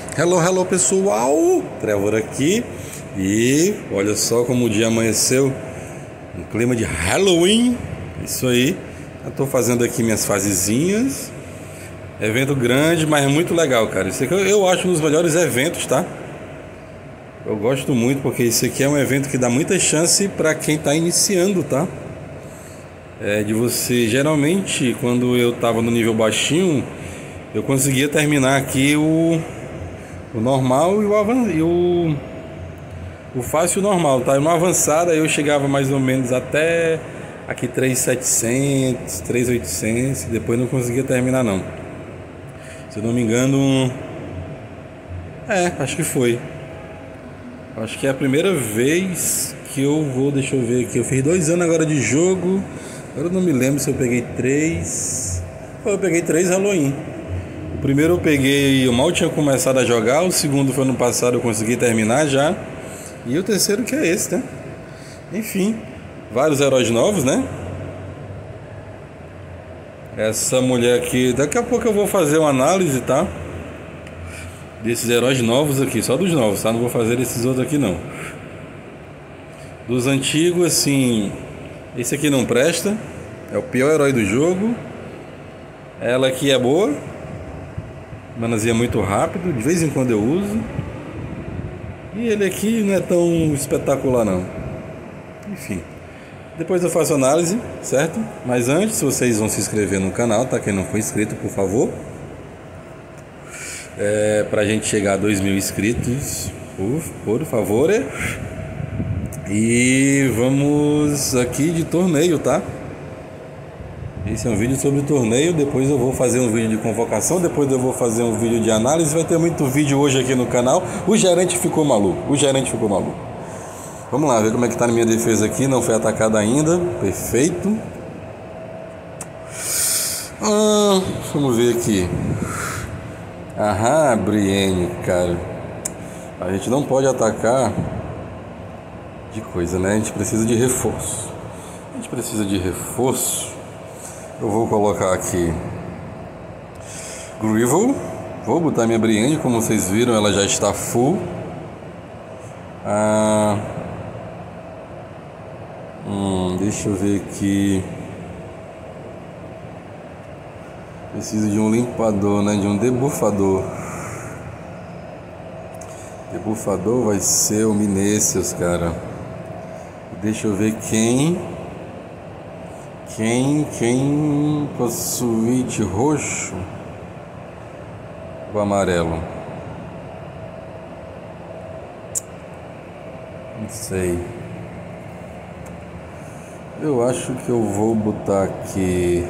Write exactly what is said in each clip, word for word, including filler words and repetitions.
Hello, hello pessoal, Trevor aqui. E olha só como o dia amanheceu, um clima de Halloween. Isso aí, eu tô fazendo aqui minhas fasezinhas. Evento grande, mas muito legal, cara. Isso aqui eu acho um dos melhores eventos, tá? Eu gosto muito porque isso aqui é um evento que dá muita chance para quem tá iniciando, tá? É de você, geralmente, quando eu tava no nível baixinho, eu conseguia terminar aqui o o normal e o avan e o o fácil e o normal, tá? E no avançado aí eu chegava mais ou menos até aqui três mil e setecentos, três mil e oitocentos, depois não conseguia terminar não. Se eu não me engano, é, acho que foi. Acho que é a primeira vez que eu vou, deixa eu ver aqui, eu fiz dois anos agora de jogo. Agora eu não me lembro se eu peguei três. Eu peguei três Halloween. O primeiro eu peguei, eu mal tinha começado a jogar. O segundo foi ano passado, eu consegui terminar já. E o terceiro que é esse, né? Enfim, vários heróis novos, né? Essa mulher aqui, daqui a pouco eu vou fazer uma análise, tá? Desses heróis novos aqui, só dos novos, tá? Não vou fazer desses outros aqui não. Dos antigos, assim, esse aqui não presta. É o pior herói do jogo. Ela aqui é boa, manuseia muito rápido, de vez em quando eu uso. E ele aqui não é tão espetacular não. Enfim, depois eu faço análise, certo? Mas antes, vocês vão se inscrever no canal, tá? Quem não for inscrito, por favor. É, pra gente chegar a dois mil inscritos, por, por favor. E vamos aqui de torneio, tá? Esse é um vídeo sobre torneio. Depois eu vou fazer um vídeo de convocação. Depois eu vou fazer um vídeo de análise. Vai ter muito vídeo hoje aqui no canal. O gerente ficou maluco. O gerente ficou maluco. Vamos lá, ver como é que tá na minha defesa aqui. Não foi atacada ainda. Perfeito. Ah, vamos ver aqui. Aham, Brienne, cara. A gente não pode atacar de coisa, né? A gente precisa de reforço. A gente precisa de reforço. Eu vou colocar aqui Gravel. Vou botar minha Brienne, como vocês viram, ela já está full. Ah, hum, deixa eu ver aqui. Preciso de um limpador, né? De um debufador. Debufador vai ser o Minecius, cara. Deixa eu ver quem. Quem, quem possui de roxo ou amarelo? Não sei. Eu acho que eu vou botar aqui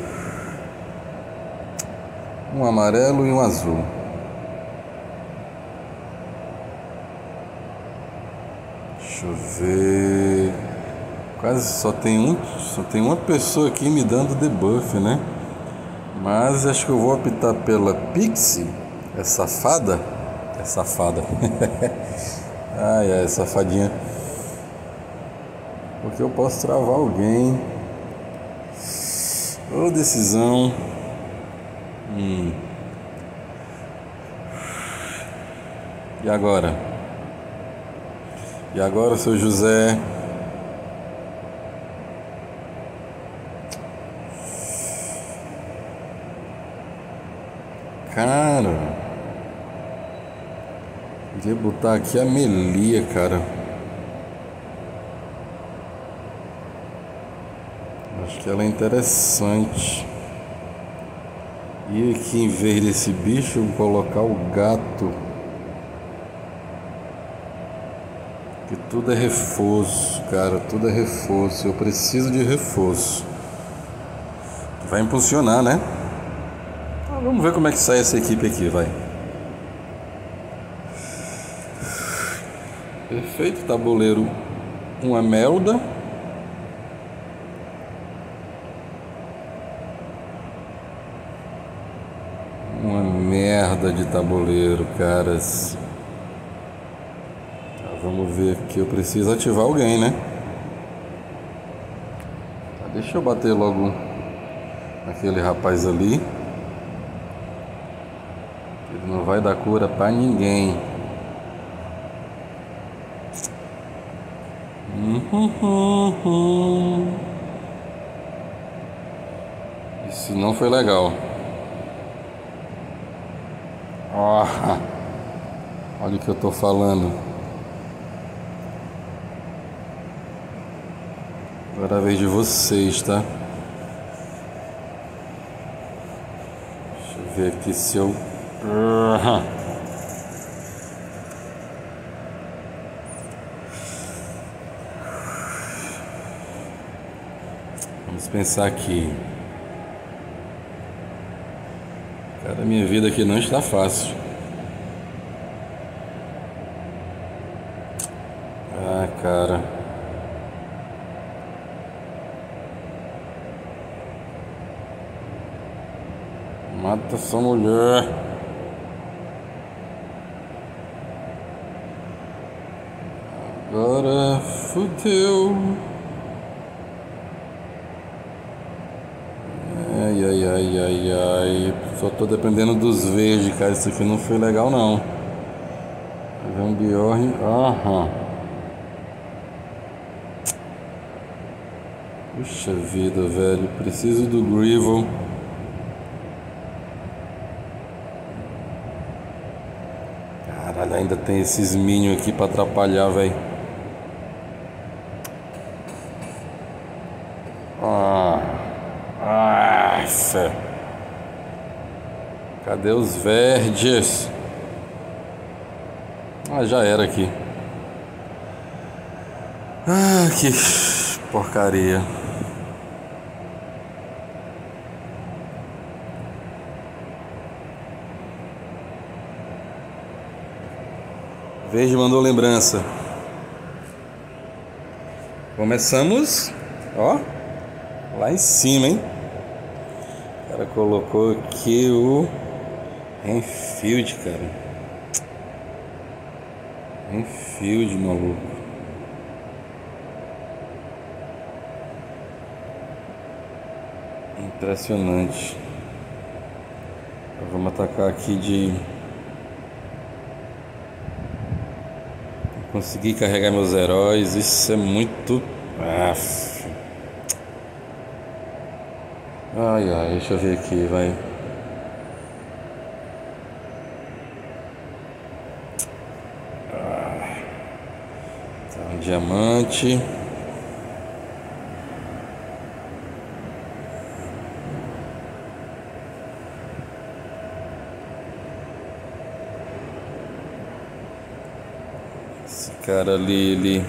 um amarelo e um azul. Deixa eu ver. Quase só tem um, só tem uma pessoa aqui me dando debuff, né? Mas acho que eu vou optar pela Pixie. É safada? É safada. Ai, ai, safadinha. Porque eu posso travar alguém. Ô, decisão. Hum. E agora? E agora, seu José? Cara, queria botar aqui a Melia, cara. Acho que ela é interessante. E aqui, em vez desse bicho, eu vou colocar o gato. Que tudo é reforço, cara. Tudo é reforço. Eu preciso de reforço. Vai impulsionar, né? Vamos ver como é que sai essa equipe aqui, vai. Perfeito, tabuleiro. Uma melda. Uma merda de tabuleiro, caras. Tá, vamos ver aqui. Eu preciso ativar alguém, né? Tá, deixa eu bater logo aquele rapaz ali. Ele não vai dar cura pra ninguém. Isso não foi legal. Oh, olha o que eu tô falando. Agora é a vez de vocês, tá? Deixa eu ver aqui se eu... Vamos pensar aqui. Cara, minha vida aqui não está fácil. Ah, cara. Mata essa mulher. Agora fudeu. Ai, ai, ai, ai, ai. Só tô dependendo dos verdes, cara. Isso aqui não foi legal, não. Vai um Bjorn. Aham. Puxa vida, velho. Preciso do Grivel. Caralho, ainda tem esses minions aqui pra atrapalhar, velho. Ah. Ah, fé. Cadê os verdes? Ah, já era aqui. Ah, que porcaria. Verde mandou lembrança. Começamos, ó, lá em cima, hein? O cara colocou aqui o Enfield, cara. Enfield, maluco. Impressionante. Vamos atacar aqui de... Consegui carregar meus heróis. Isso é muito... Aff. Ai, ai, deixa eu ver aqui, vai. Ah. Tá, um diamante. Esse cara ali, ele...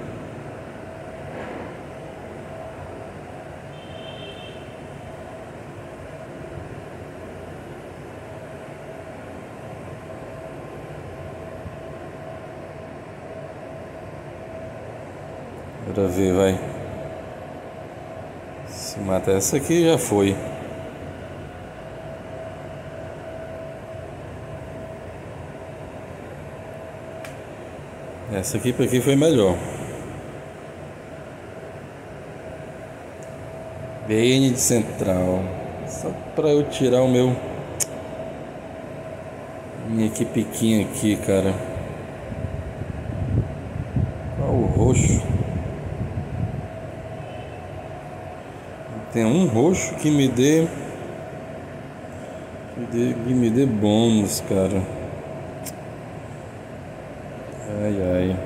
Bora ver, vai. Se mata essa aqui, já foi. Essa aqui pra aqui foi melhor. Bane de central. Só pra eu tirar o meu... Minha equipequinha aqui, cara. Qual o roxo? Tem um roxo que me dê... Que, dê, que me dê bônus, cara. Ai, ai.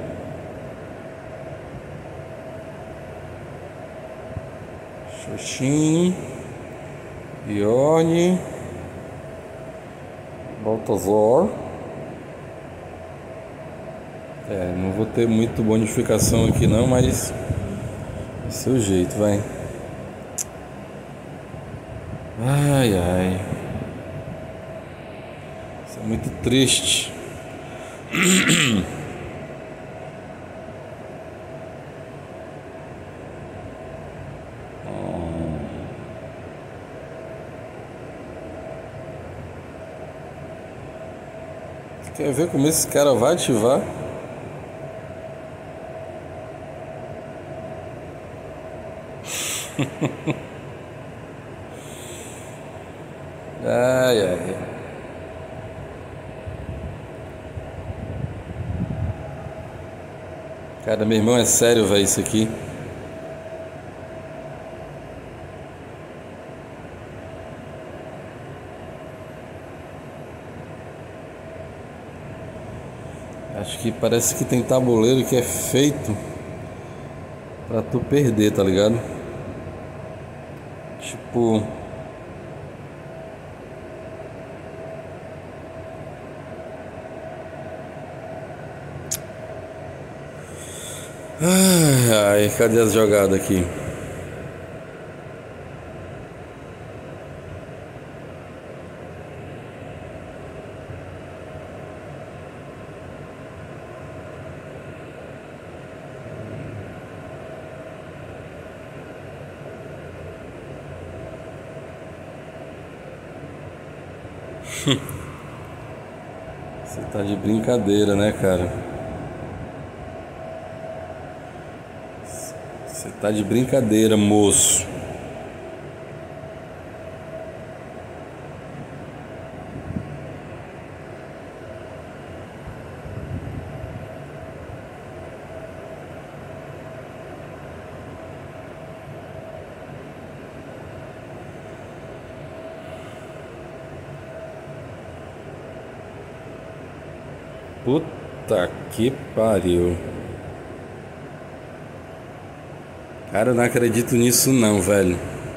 Xoxin, Bjorn, Baltazar. É, não vou ter muito bonificação aqui não, mas esse é o jeito, vai. Ai, ai. Isso é muito triste. Quer ver como esse cara vai ativar? Ai, ai. Cara, meu irmão, é sério, velho, isso aqui. Acho que parece que tem tabuleiro que é feito pra tu perder, tá ligado? Tipo... Ai, ai, cadê as jogadas aqui? Você tá de brincadeira, né, cara? Você tá de brincadeira, moço. Puta que pariu. Cara, eu não acredito nisso não, velho.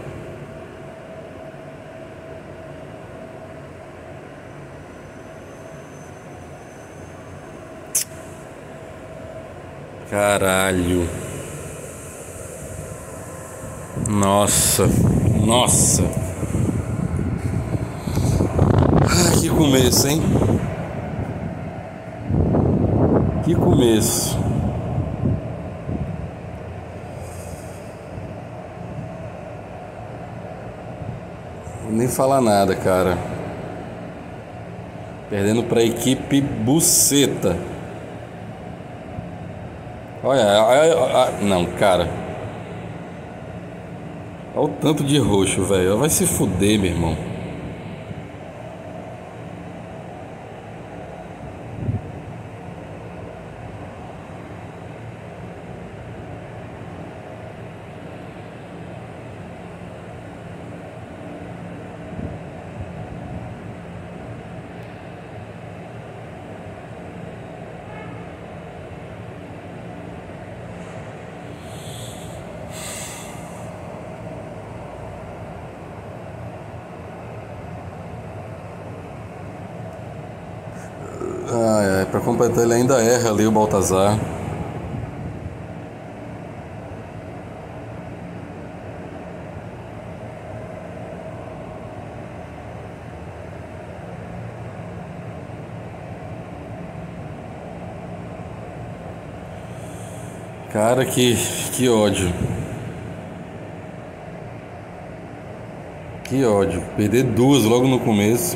Caralho. Nossa. Nossa. Ah, que começo, hein? Que começo. Vou nem falar nada, cara. Perdendo pra equipe buceta. Olha, olha, olha, não, cara. Olha o tanto de roxo, velho. Vai se fuder, meu irmão. Ai, ai, pra completar ele ainda erra ali o Baltazar. Cara, que, que ódio. Que ódio. Perder duas logo no começo.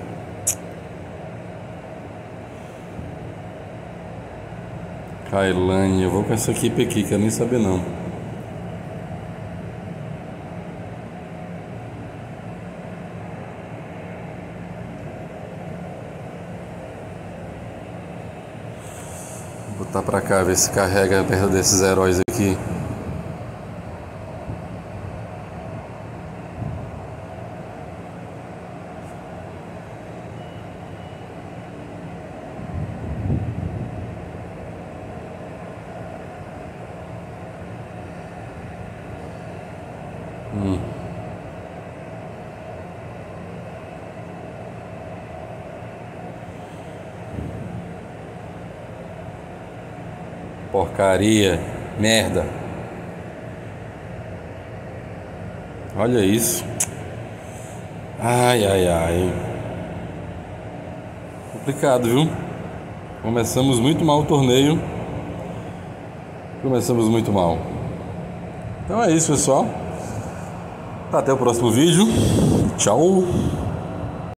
Kailane, eu vou com essa equipe aqui, quero nem saber não. Vou botar pra cá, ver se carrega perto desses heróis aqui. Hum. Porcaria, merda. Olha isso. Ai, ai, ai. Complicado, viu? Começamos muito mal o torneio. Começamos muito mal. Então é isso, pessoal. Até o próximo vídeo. Tchau.